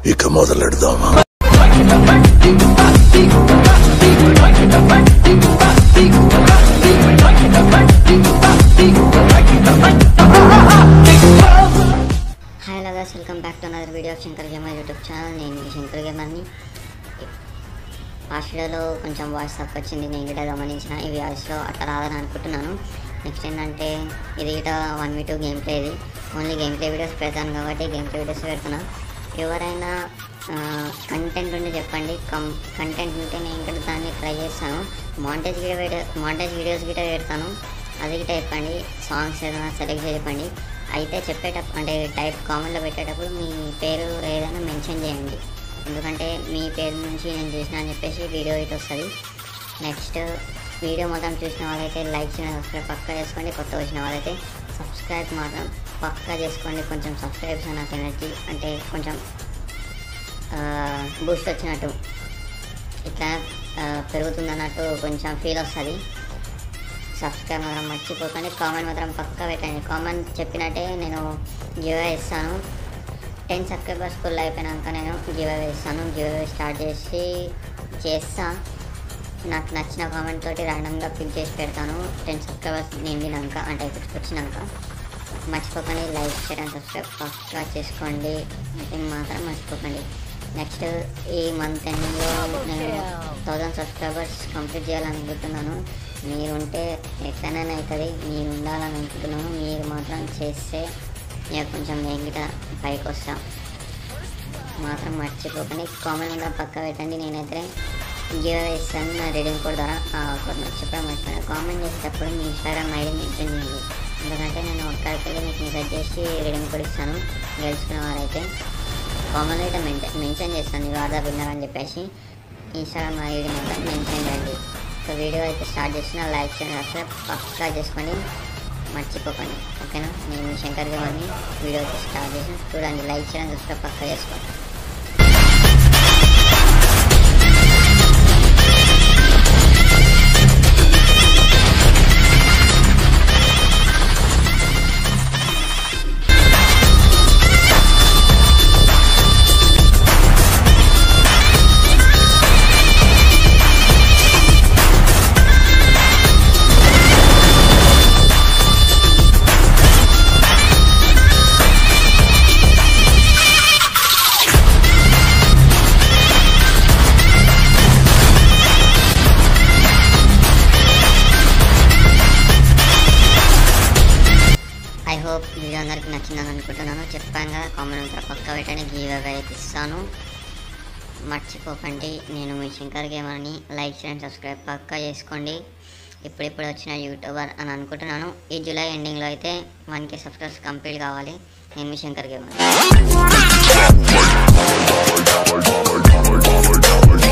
ఇక మొదలెడదామా? Hello guys, welcome back to another video of Shankar gamer YouTube channel. నేను Shankar గేమర్ని. Last వీడియోలో కొంచెం వాయిస్ తక్కువ వచ్చింది, నేను గిట గమనించిన. ఈ వాయిస్లో అట్లా రాదని అనుకుంటున్నాను. నెక్స్ట్ ఏంటంటే ఇది గిట 1v2 గేమ్ ప్లే. ఇది ఓన్లీ గేమ్ ప్లే వీడియోస్ పెడతాను కాబట్టి గేమ్ ప్లే వీడియోస్ పెడుతున్నా. ఎవరైనా కంటెంట్ ఉంటే చెప్పండి. కంటెంట్ ఉంటే నేను ఇక్కడ దాన్ని ట్రై చేస్తాను. మాంటేజ్ వీడియోస్ గిట పెడతాను, అది గిట చెప్పండి. సాంగ్స్ ఏదైనా సెలెక్ట్ చెప్పండి. అయితే చెప్పేటప్పుడు అంటే టైప్ కామెంట్లో పెట్టేటప్పుడు మీ పేరు ఏదైనా మెన్షన్ చేయండి, ఎందుకంటే మీ పేరు నుంచి నేను చేసిన అని చెప్పేసి వీడియో ఇటు వస్తుంది. నెక్స్ట్ వీడియో మొత్తం చూసిన వాళ్ళైతే లైక్ చేయడం సబ్స్క్రైబ్ పక్కా చేసుకోండి. కొత్త వచ్చిన వాళ్ళైతే సబ్స్క్రైబ్ మాత్రం పక్కా చేసుకోండి. కొంచెం సబ్స్క్రైబ్స్ నాకు ఎనర్జీ అంటే కొంచెం బూస్ట్ వచ్చినట్టు, ఇట్లా పెరుగుతుందన్నట్టు కొంచెం ఫీల్ వస్తుంది. సబ్స్క్రైబ్ మాత్రం మర్చిపోకండి. కామెంట్ మాత్రం పక్కా పెట్టండి. కామెంట్ చెప్పినట్టే నేను గివ్ అవే ఇస్తాను. 10 సబ్స్క్రైబర్స్ ఫుల్ అయిపోయినాక నేను గివ్ అవే ఇస్తాను. గివ్ అవే స్టార్ట్ చేస్తా. నాకు నచ్చిన కామెంట్ తోటి ర్యాండమ్గా పిక్ చేసి పెడతాను. 10 సబ్స్క్రైబర్స్ నిండినాక అంటే వచ్చినాక. మర్చిపోకండి లైక్ చేయడం సబ్స్క్రైబ్ పక్కా చేసుకోండి, అది మాత్రం మర్చిపోకండి. నెక్స్ట్ ఈ మంత్ ఎండింగ్లో నేను 1000 సబ్స్క్రైబర్స్ కంప్లీట్ చేయాలనుకుంటున్నాను. మీరుంటే ఎక్కడైనా అవుతుంది, మీరు ఉండాలని అనుకుంటున్నాను. మీరు మాత్రం చేస్తే నేను కొంచెం నేను పైకి వస్తాం. మాత్రం మర్చిపోకండి. కామెంట్ కూడా పక్క పెట్టండి. నేనైతే గివ్ అవే ఇస్తాను నా రీడింగ్ కోడ్ ద్వారా. ఒకటి చెప్పడం మర్చిపోయాను, కామెంట్ చేసేటప్పుడు మీ ఇన్స్టాగ్రామ్ ఐడి మెన్షన్ చేయండి, ఎందుకంటే నేను ఒక్కడికి వెళ్ళి మీకు మెసేజ్ చేసి రీడింగ్ కోడ్ ఇస్తాను. గెలుచుకున్న వారైతే కామెంట్లో అయితే మెన్షన్ చేస్తాను యు ఆర్ ద విన్నర్ అని చెప్పేసి. ఇన్స్టాగ్రామ్ ఐడి మాత్రం మెన్షన్ చేయండి. సో వీడియో అయితే స్టార్ట్ చేసిన లైక్ చేయండి, సబ్స్క్రైబ్ పక్కా చేసుకోండి, మర్చిపోకండి. ఓకేనా? నేను శంకర్ గేమర్ని. వీడియో అయితే స్టార్ట్ చేసి చూడండి, లైక్ చేయడం సబ్స్క్రైబ్ పక్కా చేసుకోండి. ఐ హోప్ వీడియో అందరికి నచ్చిందని అనుకుంటున్నాను. చెప్పాను కదా, కామెంట్ అంతా పక్కా పెట్టండి. గివ్ అవే అయితే ఇస్తాను, మర్చిపోకండి. నేను మీ శంకర్ గేమర్ని. లైక్ చేయండి, సబ్స్క్రైబ్ పక్కా చేసుకోండి. ఇప్పుడిప్పుడు వచ్చిన యూట్యూబర్ అని అనుకుంటున్నాను. ఈ జూలై ఎండింగ్లో అయితే 1K సబ్స్క్రైబర్స్ కంప్లీట్ కావాలి. నేను మీ శంకర్ గేమర్.